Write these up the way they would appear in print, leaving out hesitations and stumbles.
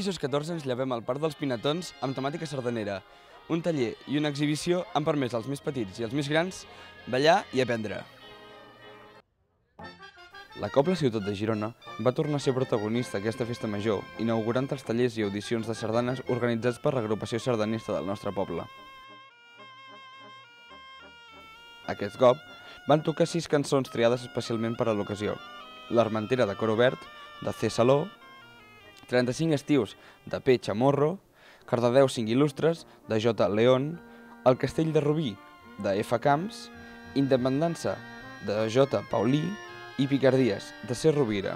dijous 14 ens llevem al Parc dels Pinatons amb temàtica sardanera. Un taller i una exhibició han permès als més petits i als més grans ballar i aprendre. La Cobla Ciutat de Girona va tornar a ser protagonista d'aquesta festa major, inaugurant els tallers i audicions de sardanes organitzats per l'agrupació sardanista del nostre poble. Aquest cop van tocar 6 cançons triades especialment per a l'ocasió. L'Armentera de Coro Verd, de C. Saló, 35 estius, de P. Chamorro, Cardedeu 5 il·lustres, de J. León, El Castell de Rubí, de F. Camps, Independença, de J. Paulí i Picardies, de C. Rovira.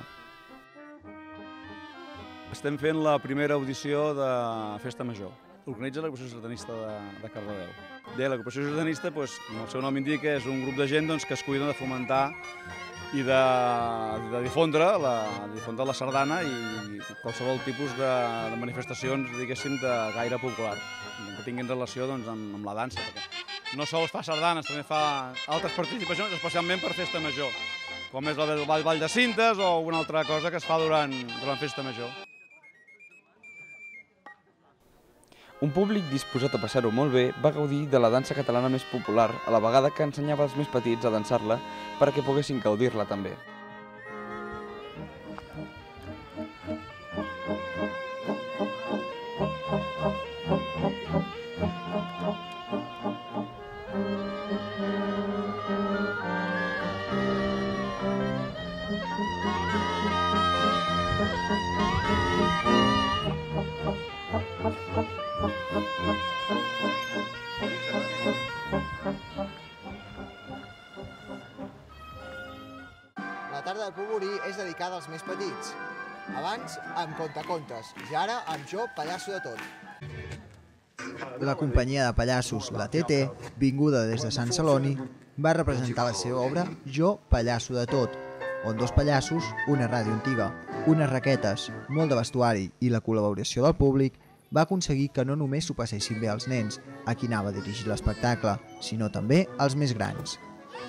Estem fent la primera audició de Festa Major. Organitza l'agrupació sardanista de Cardedeu. Bé, l'agrupació sardanista, com el seu nom indica, és un grup de gent que es cuida de fomentar i de difondre la sardana i qualsevol tipus de manifestacions, diguéssim, de gaire popular, que tinguin relació amb la dansa. No sols fa sardanes, també fa altres participacions, especialment per Festa Major, com és el Ball de Cintes o una altra cosa que es fa durant Festa Major. Un públic disposat a passar-ho molt bé va gaudir de la dansa catalana més popular, a la vegada que ensenyava als més petits a dansar-la perquè poguessin gaudir-la també. La tarda del Polvorí és dedicada als més petits. Abans amb contacontes i ara amb Jo, pallasso de tot. La companyia de pallassos, la TT, vinguda des de Sant Celoni, va representar la seva obra Jo, pallasso de tot, on 2 pallassos, una ràdio antiga, unes raquetes, molt de vestuari i la col·laboració del públic va aconseguir que no només s'ho passessin bé els nens, a qui anava dirigit l'espectacle, sinó també als més grans.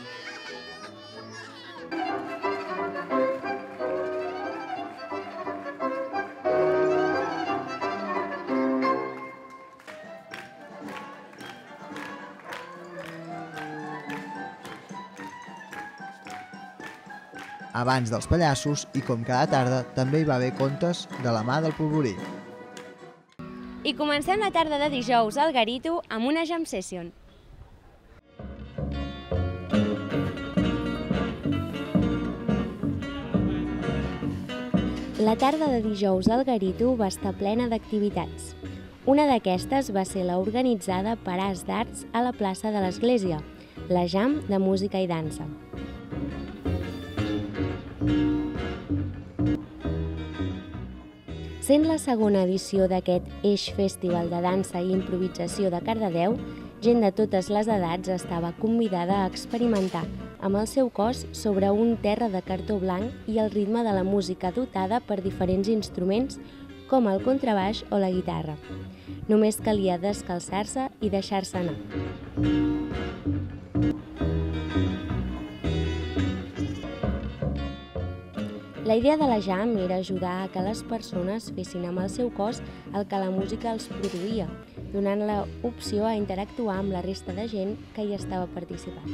Abans dels pallassos, i com cada tarda, també hi va haver contes de la mà del Polvorí. I comencem la tarda de dijous al Garito amb una jam session. La tarda de dijous al Garito va estar plena d'activitats. Una d'aquestes va ser la organitzada per As d'Arts a la plaça de l'Església, la jam de música i dansa. Sent la segona edició d'aquest Eix Festival de Dansa i Improvisació de Cardedeu, gent de totes les edats estava convidada a experimentar amb el seu cos sobre un terra de cartó blanc i el ritme de la música dotada per diferents instruments com el contrabaix o la guitarra. Només calia descalçar-se i deixar-se anar. La idea de la jam era ajudar a que les persones fessin amb el seu cos el que la música els produïa, donant l'opció a interactuar amb la resta de gent que hi estava participant.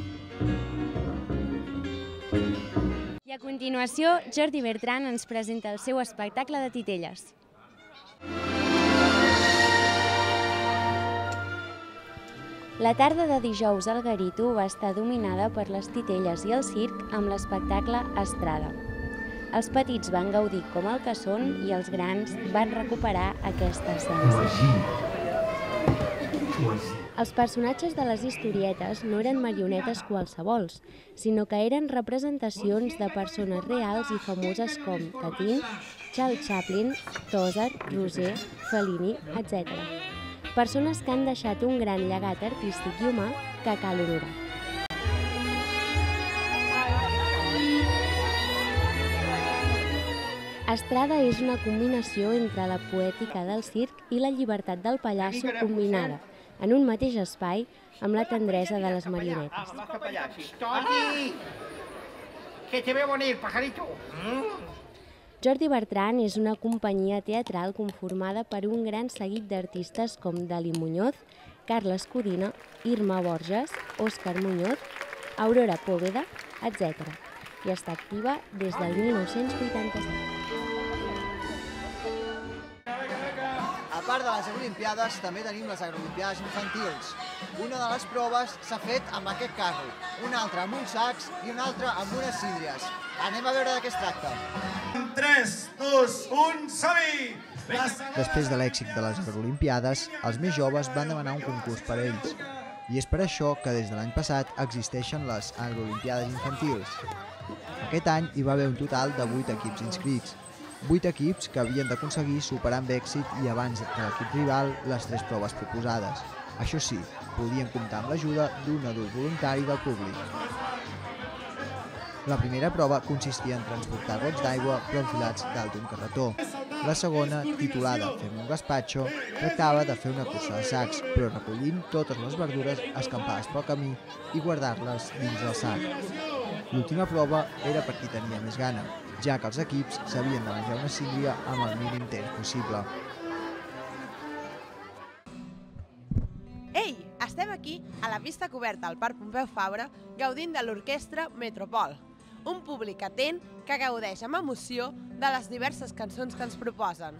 I a continuació, Jordi Bertran ens presenta el seu espectacle de titelles. La tarda de dijous al Garito va estar dominada per les titelles i el circ amb l'espectacle Estrada. Els petits van gaudir com el que són i els grans van recuperar aquesta essència. Els personatges de les historietes no eren marionetes qualsevols, sinó que eren representacions de persones reals i famoses com Tatín, Charles Chaplin, Tozar, Roser, Fellini, etc. Persones que han deixat un gran llegat artístic i humà que cal honorar. Estrada és una combinació entre la poètica del circ i la llibertat del pallasso combinada, en un mateix espai, amb la tendresa de les marionetes. ¡Que te veo venir, pajarito! Jordi Bertran és una companyia teatral conformada per un gran seguit d'artistes com Dali Muñoz, Carles Codina, Irma Borges, Òscar Muñoz, Aurora Póveda, etc. I està activa des del 1987. A part de les Agrolimpiades, també tenim les Agrolimpiades infantils. Una de les proves s'ha fet amb aquest carro, una altra amb uns sacs i una altra amb unes síndries. Anem a veure de què es tracta. 3, 2, 1, som-hi! Després de l'èxit de les Agrolimpiades, els més joves van demanar un concurs per a ells. I és per això que des de l'any passat existeixen les Agrolimpiades infantils. Aquest any hi va haver un total de 8 equips inscrits. 8 equips que havien d'aconseguir superar amb èxit i abans de l'equip rival les 3 proves proposades. Això sí, podien comptar amb l'ajuda d'un adult voluntari del públic. La primera prova consistia en transportar gots d'aigua però enfilats dalt d'un carretó. La segona, titulada Fem un gaspatxo, tractava de fer una cursa de sacs, però recollint totes les verdures escampades pel camí i guardar-les dins del sac. L'última prova era per qui tenia més gana, ja que els equips s'havien de menjar una síndria amb el mínim temps possible. Ei, estem aquí a la pista coberta al Parc Pompeu Fabra gaudint de l'orquestra Metropol, un públic atent que gaudeix amb emoció de les diverses cançons que ens proposen.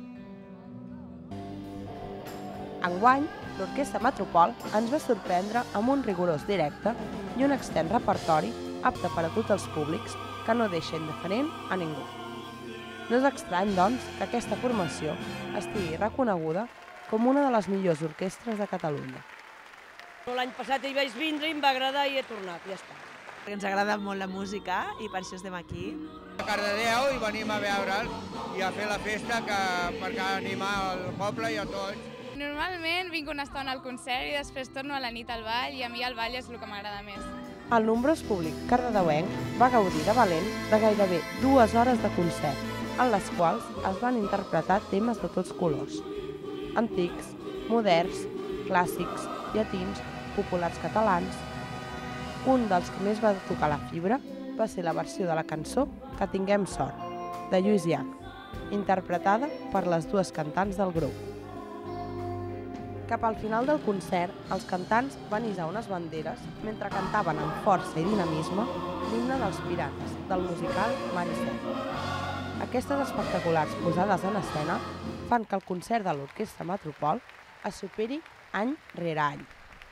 Enguany, l'orquestra Metropol ens va sorprendre amb un rigorós directe i un extens repertori apte per a tots els públics que no deixa indiferent a ningú. No és estrany, doncs, que aquesta formació estigui reconeguda com una de les millors orquestres de Catalunya. L'any passat hi vaig vindre i em va agradar i he tornat, ja està. Ens agrada molt la música i per això estem aquí. A Cardedeu i venim a veure'l i a fer la festa per animar el poble i a tots. Normalment vinc una estona al concert i després torno a la nit al ball i a mi el ball és el que m'agrada més. El nombrós públic cardedeuenc va gaudir de valent de gairebé 2 hores de concert, en les quals es van interpretar temes de tots colors. Antics, moderns, clàssics, llatins, populars catalans. Un dels que més va tocar la fibra va ser la versió de la cançó Que tinguem sort, de Lluís Llach, interpretada per les 2 cantants del grup. Cap al final del concert, els cantants van hissar unes banderes mentre cantaven amb força i dinamisme l'himne dels Pirates, del musical Maricel. Aquestes espectaculars posades en escena fan que el concert de l'Orquestra Metropol es superi any rere any.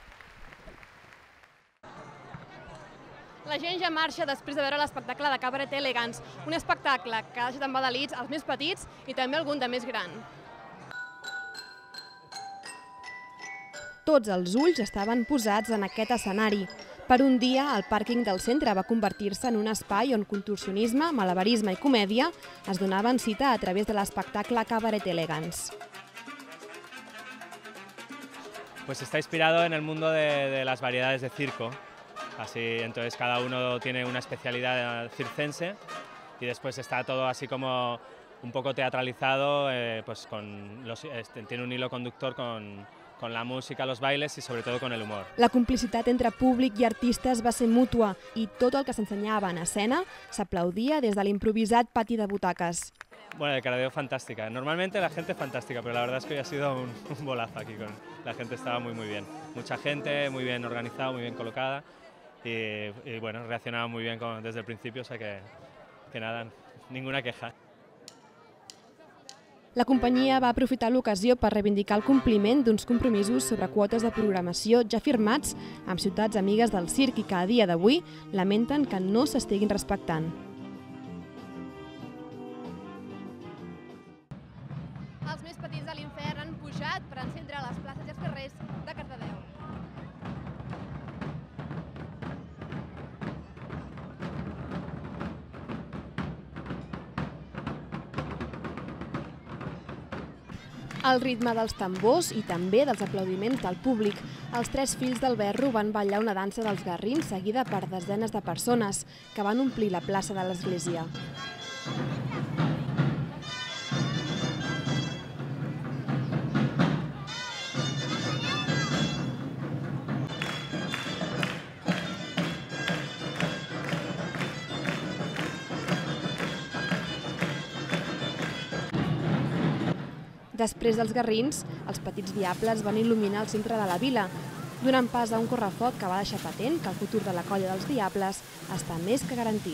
La gent ja marxa després de veure l'espectacle de Cabaret Elegance, un espectacle que ha deixat embadalits els més petits i també algun de més gran. Tots els ulls estaven posats en aquest escenari. Per un dia, el pàrquing del centre va convertir-se en un espai on contorsionisme, malabarisme i comèdia es donaven cita a través de l'espectacle Cabaret Elegance. Pues está inspirado en el mundo de las variedades de circo. Así, entonces cada uno tiene una especialidad circense y después está todo así como un poco teatralizado, pues tiene un hilo conductor con la música, los bailes y sobre todo con el humor. La complicitat entre públic i artistes va ser mútua i tot el que s'ensenyava en escena s'aplaudia des de l'improvisat pati de butaques. Bueno, de Cardedeu fantástica. Normalmente la gente es fantástica, pero la verdad es que hoy ha sido un bolazo aquí. La gente estaba muy bien. Mucha gente, muy bien organizada, muy bien colocada y bueno, reaccionaba muy bien desde el principio, o sea que nada, ninguna queja. La companyia va aprofitar l'ocasió per reivindicar el compliment d'uns compromisos sobre quotes de programació ja firmats amb ciutats amigues del circ i que a dia d'avui lamenten que no s'estiguin respectant. Els més petits de l'infern han pujat per encendre les places i els carrers de Cardedeu. Al ritme dels tambors i també dels aplaudiments del públic, els 3 fills del Berro van ballar una dansa dels garrins seguida per desenes de persones que van omplir la plaça de l'església. Després dels garrins, els petits diables van il·luminar el centre de la vila, donant pas a un correfoc que va deixar patent que el futur de la colla dels diables està més que garantit.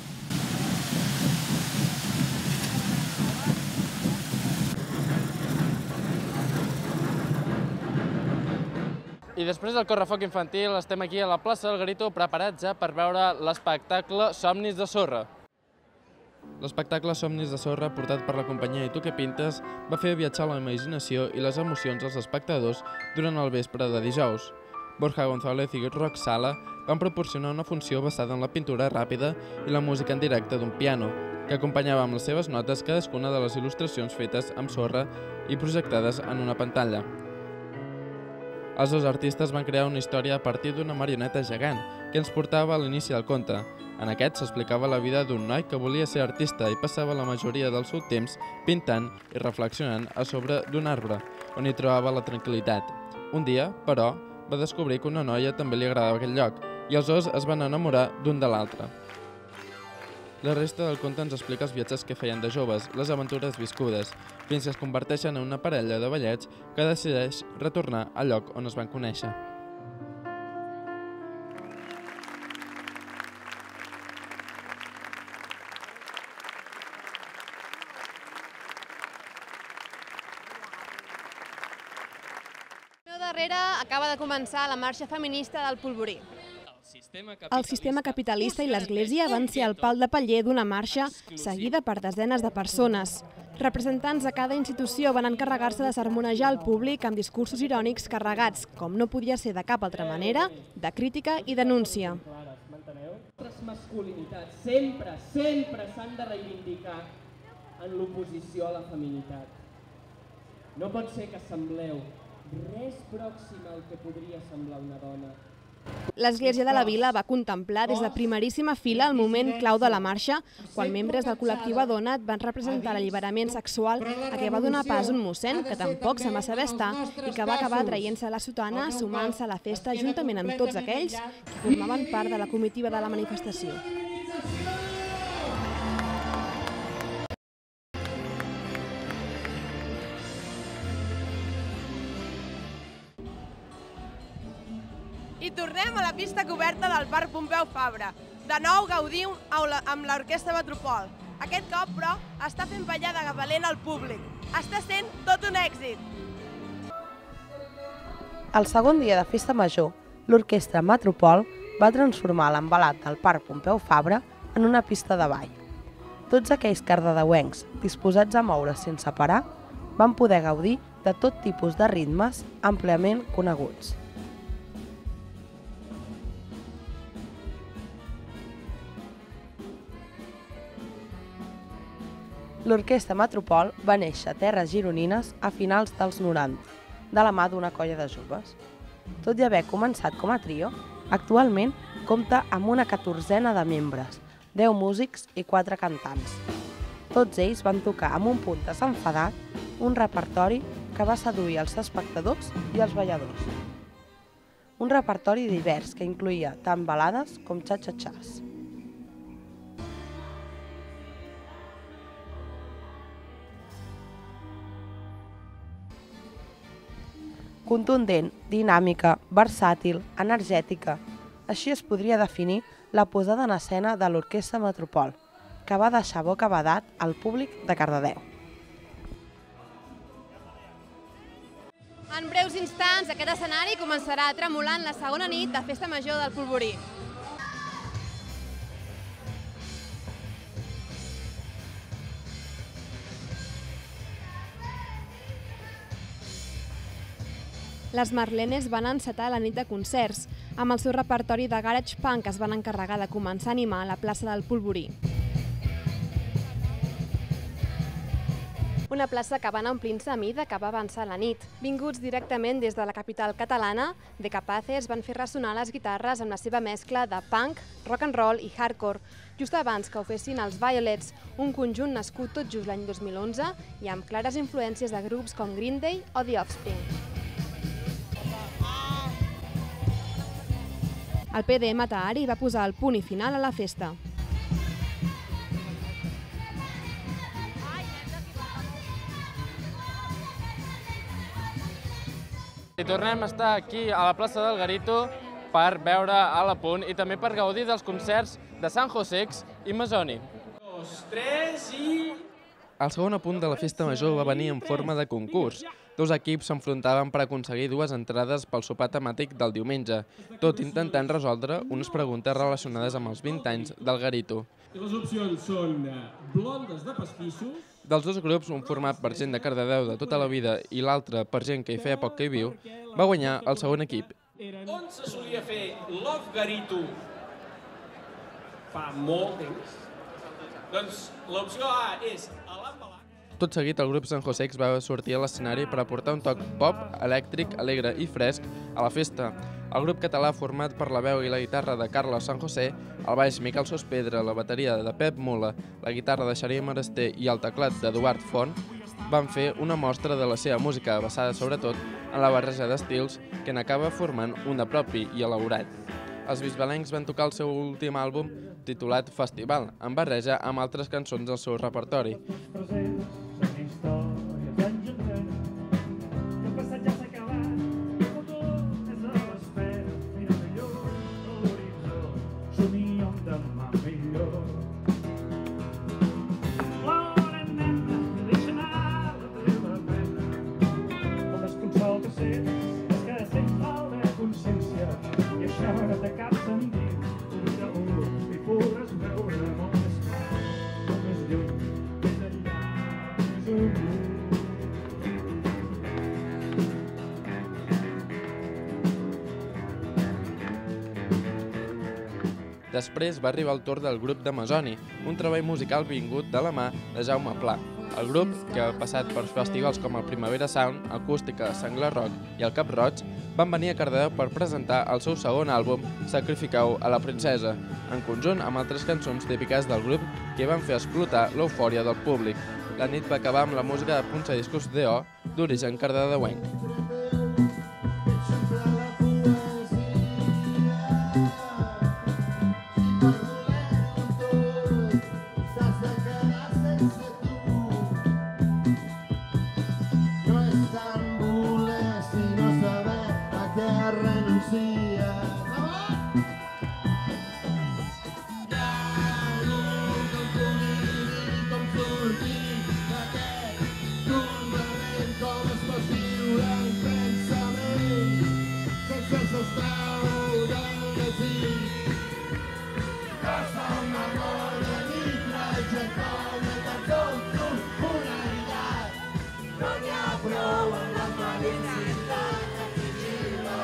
I després del correfoc infantil estem aquí a la plaça del Garito preparats ja per veure l'espectacle Somnis de Sorra. L'espectacle Somnis de Sorra, portat per la companyia I tu què pintes, va fer viatjar la imaginació i les emocions als espectadors durant el vespre de dijous. Borja González i Roc Sala van proporcionar una funció basada en la pintura ràpida i la música en directe d'un piano, que acompanyava amb les seves notes cadascuna de les il·lustracions fetes amb sorra i projectades en una pantalla. Els dos artistes van crear una història a partir d'una marioneta gegant que ens portava a l'inici del conte. En aquest s'explicava la vida d'un noi que volia ser artista i passava la majoria del seu temps pintant i reflexionant a sobre d'un arbre, on hi trobava la tranquil·litat. Un dia, però, va descobrir que una noia també li agradava aquell lloc i els dos es van enamorar d'un de l'altre. La resta del conte ens explica els viatges que feien de joves, les aventures viscudes, fins que es converteixen en una parella de vellets que decideix retornar al lloc on es van conèixer. Darrere acaba de començar la marxa feminista del Polvorí. El sistema capitalista i l'Església van ser el pal de paller d'una marxa seguida per desenes de persones. Representants de cada institució van encarregar-se de sermonejar el públic amb discursos irònics carregats, com no podia ser de cap altra manera, de crítica i denúncia. Les masculinitats sempre s'han de reivindicar en l'oposició a la feminitat. No pot ser que sembleu res pròxim al que podria semblar una dona. L'Església de la Vila va contemplar des de primeríssima fila el moment clau de la marxa, quan membres del col·lectiu Adonat van representar l'alliberament sexual a què va donar pas un mossèn que tampoc se'n va saber estar i que va acabar traient-se la sotana, sumant-se a la festa juntament amb tots aquells que formaven part de la comitiva de la manifestació. I tornem a la pista coberta del Parc Pompeu Fabra. De nou gaudim amb l'Orquestra Metropol. Aquest cop, però, està fent ballar de valent al públic. Està sent tot un èxit. El segon dia de Festa Major, l'Orquestra Metropol va transformar l'envelat del Parc Pompeu Fabra en una pista de ball. Tots aquells cardedeuencs disposats a moure sense parar van poder gaudir de tot tipus de ritmes àmpliament coneguts. L'Orquestra Metropol va néixer a terres gironines a finals dels 90, de la mà d'una colla de joves. Tot i haver començat com a trio, actualment compta amb una 14ena de membres, 10 músics i 4 cantants. Tots ells van tocar amb un punt desenfadat un repertori que va seduir els espectadors i els balladors. Un repertori divers que incloïa tant balades com xa-xa-xàs. Contundent, dinàmica, versàtil, energètica. Així es podria definir la posada en escena de l'Orquestra Metropol, que va deixar bocabadat al públic de Cardedeu. En breus instants, aquest escenari començarà tremolant la segona nit de Festa Major del Polvorí. Les Marlenes van encetar la nit de concerts. Amb el seu repertori de garage punk es van encarregar de començar a animar a la plaça del Polvorí. Una plaça que va anar omplint-se a mida que va avançar la nit. Vinguts directament des de la capital catalana, The Capaces van fer ressonar les guitarres amb la seva mescla de punk, rock and roll i hardcore, just abans que ho fessin els Violets, un conjunt nascut tot just l'any 2011 i amb clares influències de grups com Green Day o The Offspring. El PDM Tahari va posar el punt i final a la festa. I tornem a estar aquí a la plaça del Garito per veure a la Punt i també per gaudir dels concerts de San Josex i Masoni. 2, 3 i... El segon apunt de la festa major va venir en forma de concurs. Dos equips s'enfrontaven per aconseguir 2 entrades pel sopar temàtic del diumenge, tot intentant resoldre unes preguntes relacionades amb els 20 anys del Garito. Les opcions són blondes de pastissos... Dels 2 grups, un format per gent de Cardedeu de tota la vida i l'altre per gent que hi feia poc que hi viu, va guanyar el segon equip. On se solia fer Love Garito fa molt temps? Doncs l'opció A és a l'embalat. Tot seguit, el grup San Josex va sortir a l'escenari per aportar un toc pop, elèctric, alegre i fresc a la festa. El grup català, format per la veu i la guitarra de Carles San José, el baix Miquel Sospedra, la bateria de Pep Mula, la guitarra de Xavier Marester i el teclat d'Eduard Font, van fer una mostra de la seva música basada sobretot en la barreja d'estils que n'acaba formant una propi i elaborat. Els bisbalencs van tocar el seu últim àlbum titulat Festival, en barreja amb altres cançons del seu repertori. Després va arribar el torn del grup de Masoni, un treball musical vingut de la mà de Jaume Pla. El grup, que ha passat per festivals com el Primavera Sound, Acústica, Sanglar Rock i el Cap Roig, van venir a Cardedeu per presentar el seu segon àlbum, Sacrificau a la princesa, en conjunt amb altres cançons típiques del grup que van fer explotar l'eufòria del públic. La nit va acabar amb la música de Punxa Discos D.O., d'origen cardedeuenc.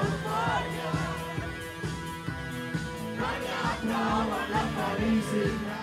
Easy.